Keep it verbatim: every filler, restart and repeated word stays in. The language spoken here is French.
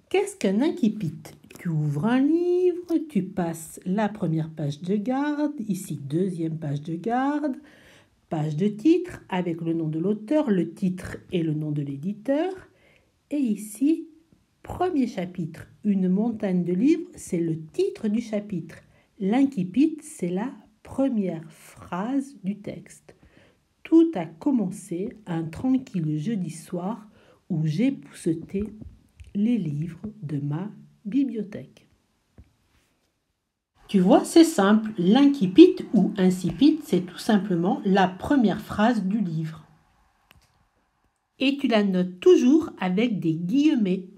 Qu'est-ce qu'un incipit? Tu ouvres un livre, tu passes la première page de garde, ici deuxième page de garde, page de titre avec le nom de l'auteur, le titre et le nom de l'éditeur. Et ici, premier chapitre, une montagne de livres, c'est le titre du chapitre. L'incipit, c'est la première phrase du texte. Tout a commencé un tranquille jeudi soir où j'ai pousseté les livres de ma bibliothèque. Tu vois, c'est simple, l'incipit ou incipit, c'est tout simplement la première phrase du livre. Et tu la notes toujours avec des guillemets.